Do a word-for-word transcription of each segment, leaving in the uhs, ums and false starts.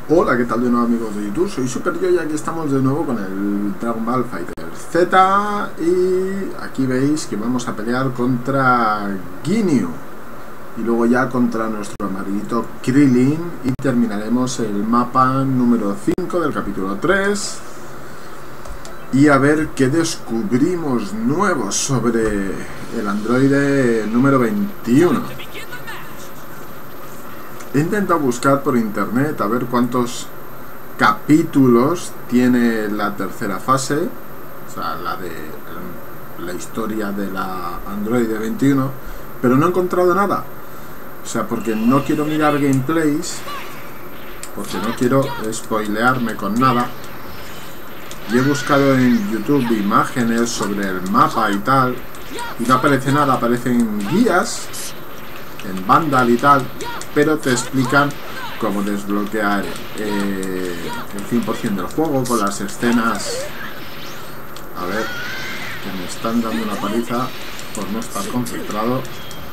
Hola, ¿qué tal de nuevo, amigos de YouTube? Soy SuperYo y aquí estamos de nuevo con el Dragon Ball Fighter Z. Y aquí veis que vamos a pelear contra Ginyu y luego ya contra nuestro amarillito Krillin, y terminaremos el mapa número cinco del capítulo tres. Y a ver qué descubrimos nuevos sobre el androide número veintiuno. He intentado buscar por internet a ver cuántos capítulos tiene la tercera fase, o sea, la de la historia de la androide veintiuno, pero no he encontrado nada. O sea, porque no quiero mirar gameplays, porque no quiero spoilearme con nada. Y he buscado en YouTube imágenes sobre el mapa y tal, y no aparece nada. Aparecen guías en Vandal y tal, pero te explican cómo desbloquear eh, el cien por cien del juego con las escenas. A ver, que me están dando una paliza por no estar concentrado.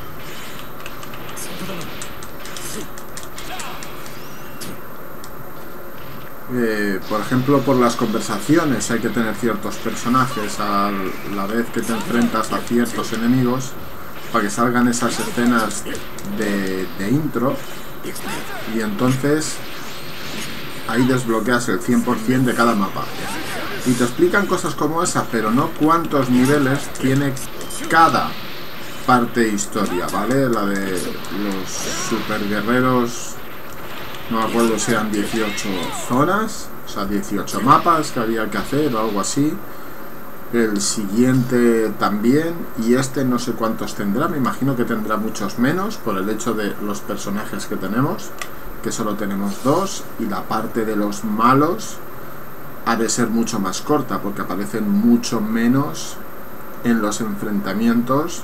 Eh, por ejemplo, por las conversaciones hay que tener ciertos personajes a la vez que te enfrentas a ciertos enemigos para que salgan esas escenas de, de intro, y entonces ahí desbloqueas el cien por cien de cada mapa y te explican cosas como esa, pero no cuántos niveles tiene cada parte historia, ¿vale? La de los super guerreros, no me acuerdo si eran dieciocho zonas, o sea, dieciocho mapas que había que hacer o algo así. El siguiente también, y este no sé cuántos tendrá, me imagino que tendrá muchos menos por el hecho de los personajes que tenemos, que solo tenemos dos, y la parte de los malos ha de ser mucho más corta porque aparecen mucho menos en los enfrentamientos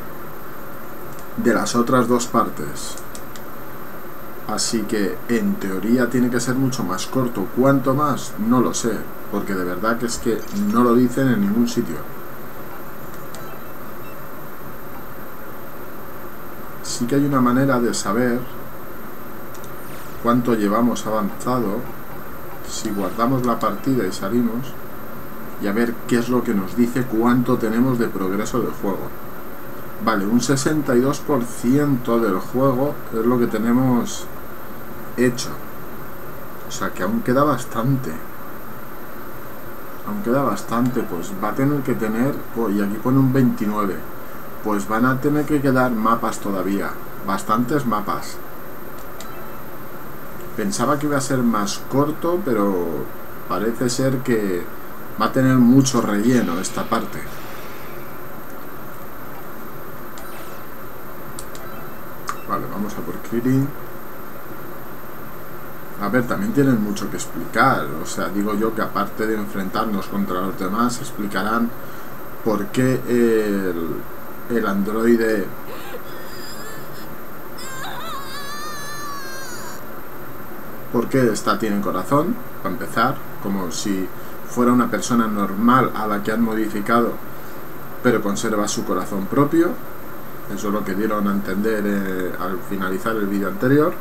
de las otras dos partes. Así que en teoría tiene que ser mucho más corto. ¿Cuánto más? No lo sé, porque de verdad que es que no lo dicen en ningún sitio. Sí que hay una manera de saber cuánto llevamos avanzado si guardamos la partida y salimos, y a ver qué es lo que nos dice cuánto tenemos de progreso del juego. Vale, un sesenta y dos por ciento del juego es lo que tenemos hecho. O sea que aún queda bastante. Aún queda bastante, pues va a tener que tener... Oh, y aquí pone un veintinueve. Pues van a tener que quedar mapas todavía. Bastantes mapas. Pensaba que iba a ser más corto, pero parece ser que va a tener mucho relleno esta parte. Vale, vamos a por Krillin. A ver, también tienen mucho que explicar. O sea, digo yo que aparte de enfrentarnos contra los demás, explicarán por qué el, el androide por qué esta tiene corazón, para empezar, como si fuera una persona normal a la que han modificado, pero conserva su corazón propio. Eso es lo que dieron a entender eh, al finalizar el vídeo anterior.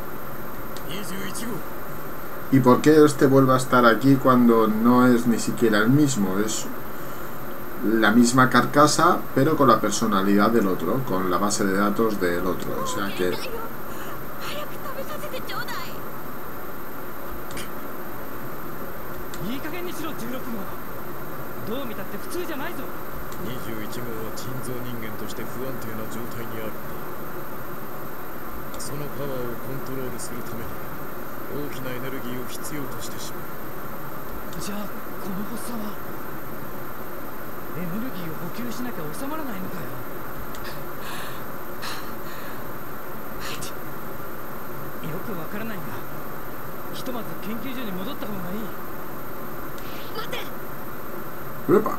¿Y por qué este vuelve a estar aquí cuando no es ni siquiera el mismo? Es la misma carcasa, pero con la personalidad del otro, con la base de datos del otro. O sea que... ¡Epa!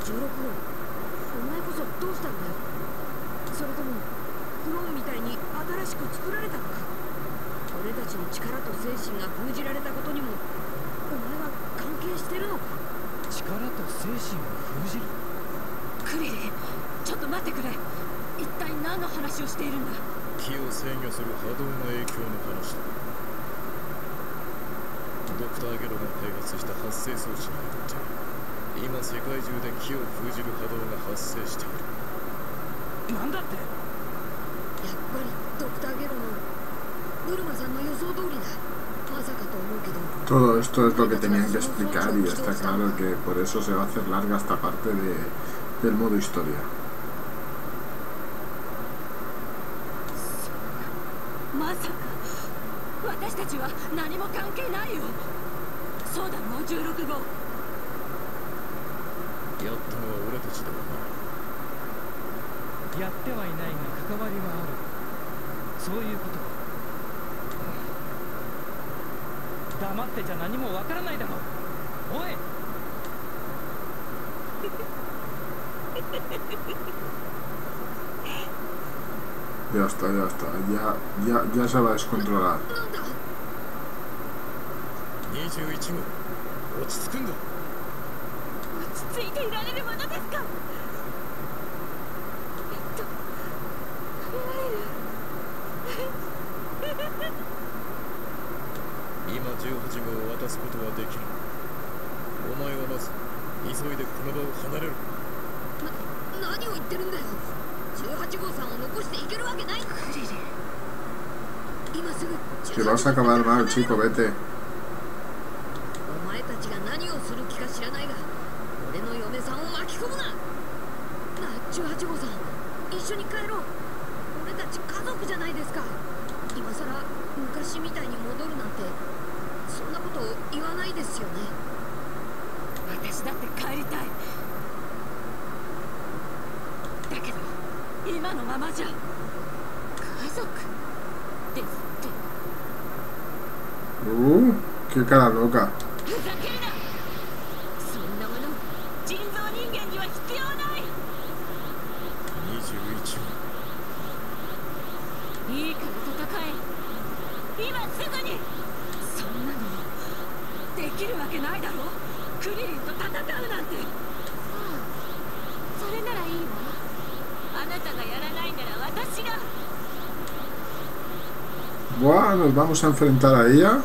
じゅうろく号、お前こそどうしたんだよ。それともクローンみたいに新しく作られたのか。俺たちの力と精神が封じられたことにもお前は関係してるのか。 力と精神を封じる。 クリリン、ちょっと待ってくれ。一体何の話をしているんだ。 気を制御する波動の影響の話だ。ドクター・ゲロが開発した発生装置によって今世界中で気を封じる波動が発生している。 なんだって。 やっぱりドクター・ゲロのブルマさんの予想通りだ。まさかと思うけど。 Todo esto es lo que tenían que explicar y está claro que por eso se va a hacer larga esta parte de, del modo historia. まさか私たちは何も関係ないよ。そうだろう、じゅうろく号。 やったのは俺たちだろうな。 やってはいないが関わりはある。そういうことか。黙ってちゃ何もわからないだろう。おい。 Ya está, ya está, ya, ya, ya se va a descontrolar. にじゅういち号、落ち着くんだ。 落ち着いていられるものですか。えっと、耐える。 今じゅうはち号を渡すことはできる。お前はまず急いでこの場を離れる。 な、何を言ってるんだよ。じゅうはち号さんを残していけるわけない。クリリン、今すぐ Si vas a acabar mal, chico, vete. お前たちが何をする気か知らないが、俺の嫁さんを巻き込むな。なあ、じゅうはち号さん、一緒に帰ろう。俺たち家族じゃないですか。今さら昔みたいに戻るなんて、そんなこと言わないですよね。私だって帰りたい。だけど今のままじゃ。家族ですって。 Uh, qué cara loca. ふざけるな。そんなもの人造人間には必要ない。 にじゅういち号、 いいから戦え。今すぐに。そんなのできるわけないだろ。クリリンと戦うなんて。ああ、それならいいわ。あなたがやらないなら私が。 Buah, nos vamos a enfrentar a ella.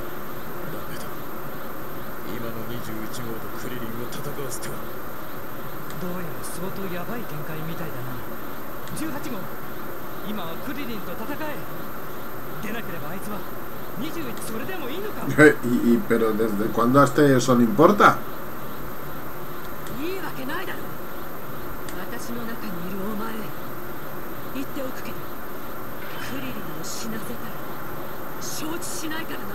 今のにじゅういち号とクリリンを戦わせては。 どうやら相当ヤバい展開みたいだな。じゅうはち号、今はクリリンと戦え。出なければあいつはにじゅういち、それでもいいのか。 y, y, pero ¿desde cuándo hasta eso le importa? いいわけないだろ。私の中にいるお前、言っておくけど、クリリンを死なせたら承知しないからな。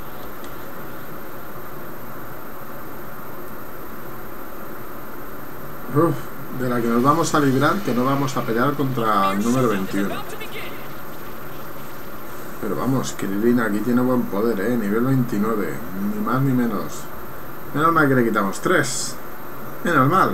Uf, de la que nos vamos a librar, que no vamos a pelear contra el número veintiuno. Pero vamos, Krilin aquí tiene buen poder, eh, nivel veintinueve, ni más ni menos. Menos mal que le quitamos tres. Menos mal.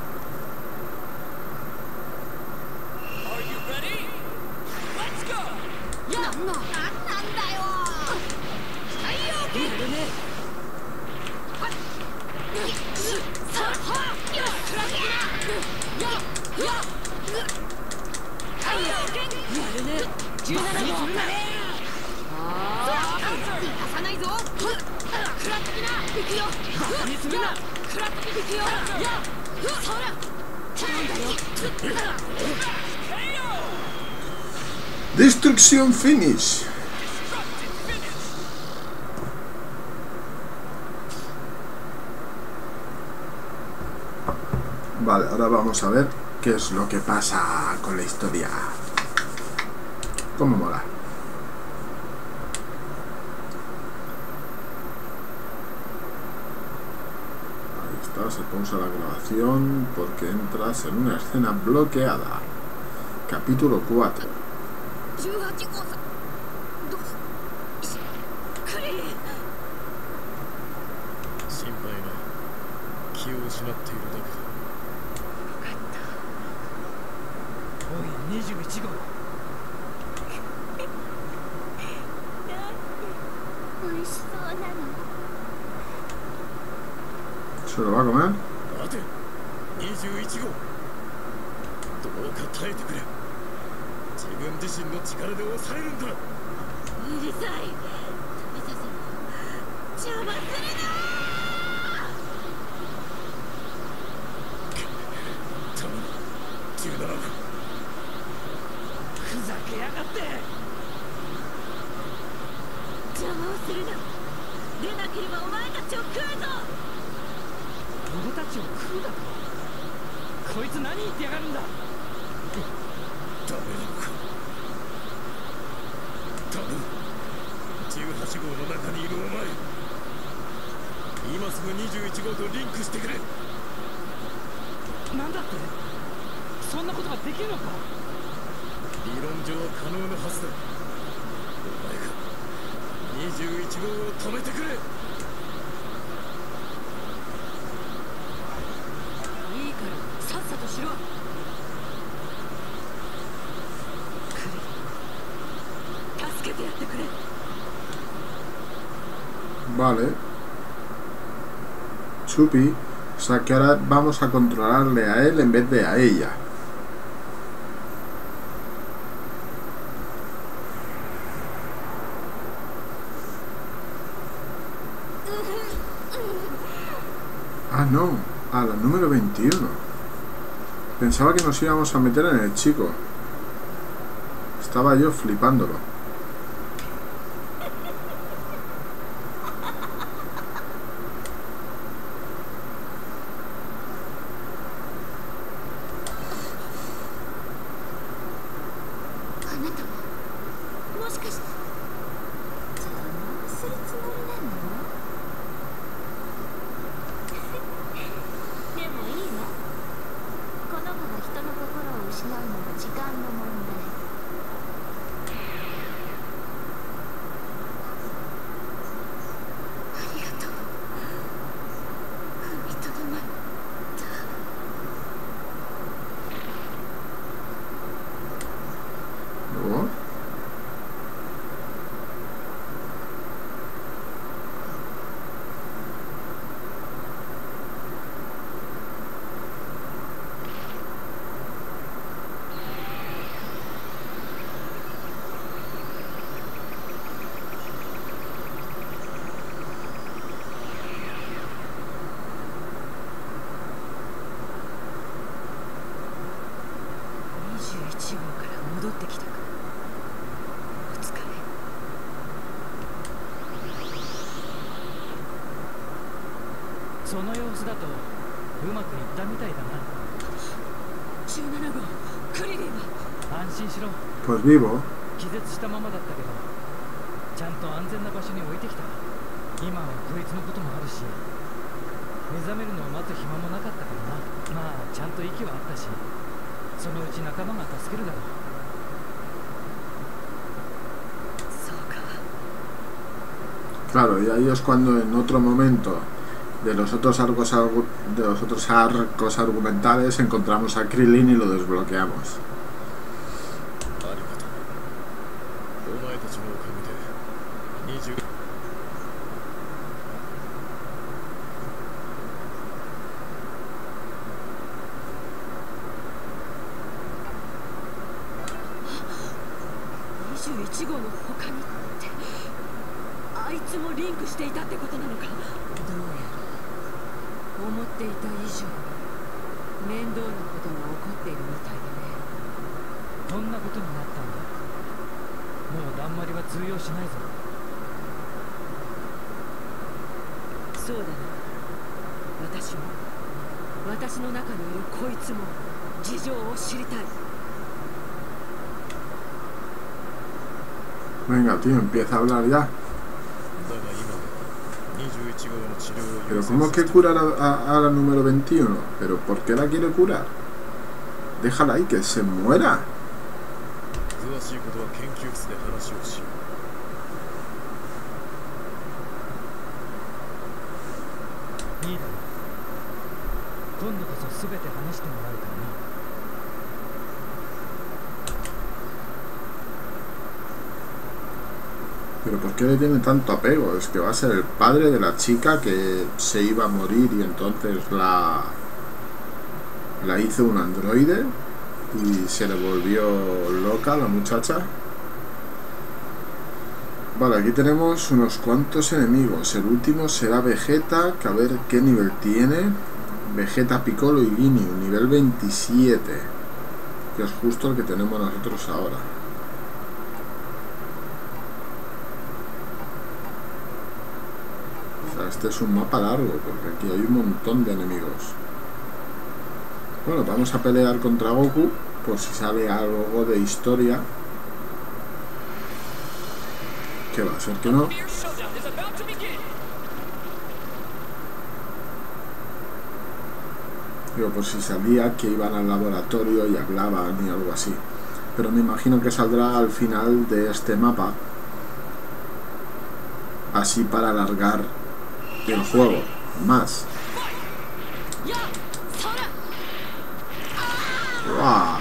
Destruction finish. Vale, ahora vamos a ver qué es lo que pasa con la historia. Cómo mola. Ahí está, se pausa la grabación porque entras en una escena bloqueada. Capítulo cuatro. じゅうはち号さん、どうクリリン。 心配ない。気を失っているだけだ。 おいにじゅういち号、 美味しそうなの。 ¿Se lo va a comer? 待てにじゅういち号、どうか耐えてくれ。自分自身の力で抑えるんだ。 うるさい。食べさせろ。邪魔するな。 頼むじゅうなな号。 ふざけやがって。 邪魔をするな。出なければお前たちを食うぞ。 俺たちを食うだと。こいつ何言ってやがるんだ。 ダメなのか。頼むじゅうはち号の中にいるお前、今すぐにじゅういち号とリンクしてくれ。 なんだって、そんなことができるのか。 理論上は可能なはずだ。お前がにじゅういち号を止めてくれ。 いいからさっさとしろ。助けてやってくれ。 Vale. Chupi. O sea que ahora vamos a controlarle a él en vez de a ella. Ah, no. A la número veintiuno. Pensaba que nos íbamos a meter en el chico. Estaba yo flipándolo. Pues vivo. 気絶したままだったけど、ちゃんと安全な場所に置いてきた。今はこいつのこともあるし、目覚めるのを待つ暇もなかったからな。まあちゃんと息はあったし、そのうち仲間が助けるだろう。 そうか。 Claro, y ahí es cuando en otro momento de los otros arcos de los otros arcos argumentales encontramos a Krillin y lo desbloqueamos. Venga, tío, empieza a hablar ya. Pero ¿cómo que curar a, a, a la número veintiuno? ¿Pero por qué la quiere curar? Déjala ahí, que se muera. Pero ¿por qué le tiene tanto apego? Es que va a ser el padre de la chica que se iba a morir y entonces la la hizo un androide y se le volvió loca la muchacha. Vale, aquí tenemos unos cuantos enemigos. El último será Vegeta, que a ver qué nivel tiene. Vegeta, Piccolo y Ginyu, nivel veintisiete, que es justo el que tenemos nosotros ahora. O sea, este es un mapa largo, porque aquí hay un montón de enemigos. Bueno, vamos a pelear contra Goku, por si sale algo de historia. Que va a ser que no. Digo, por si salía que iban al laboratorio y hablaban y algo así. Pero me imagino que saldrá al final de este mapa. Así para alargar el juego más. ¡Wow!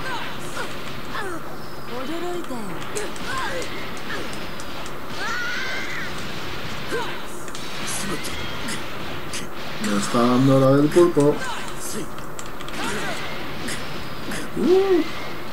Me está dando la del pulpo. Uh.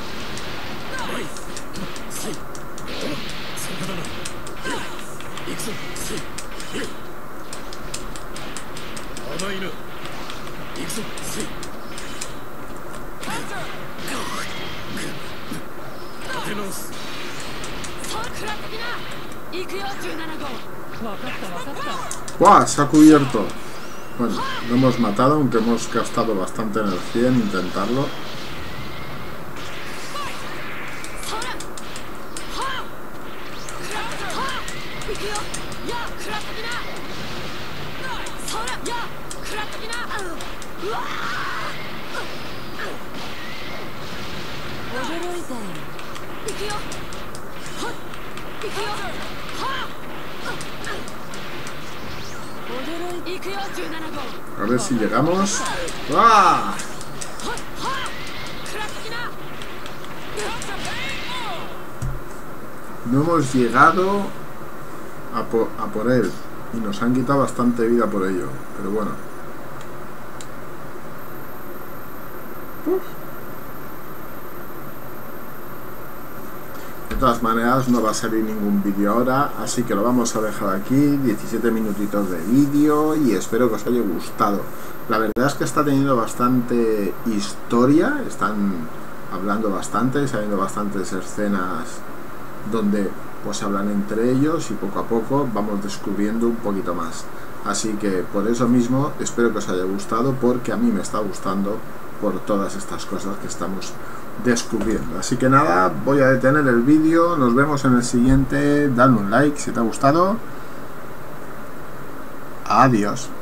¡Guau! Se ha cubierto. Bueno, lo hemos matado, aunque hemos gastado bastante energía en intentarlo. A ver si llegamos. ¡Ah! No hemos llegado a por, a por él y nos han quitado bastante vida por ello, pero bueno. Uf. De todas maneras no va a salir ningún vídeo ahora, así que lo vamos a dejar aquí, diecisiete minutitos de vídeo, y espero que os haya gustado. La verdad es que está teniendo bastante historia, están hablando bastante, saliendo bastantes escenas donde pues hablan entre ellos y poco a poco vamos descubriendo un poquito más. Así que por eso mismo espero que os haya gustado, porque a mí me está gustando por todas estas cosas que estamos descubriendo. Así que nada, voy a detener el vídeo, nos vemos en el siguiente, dale un like si te ha gustado. Adiós.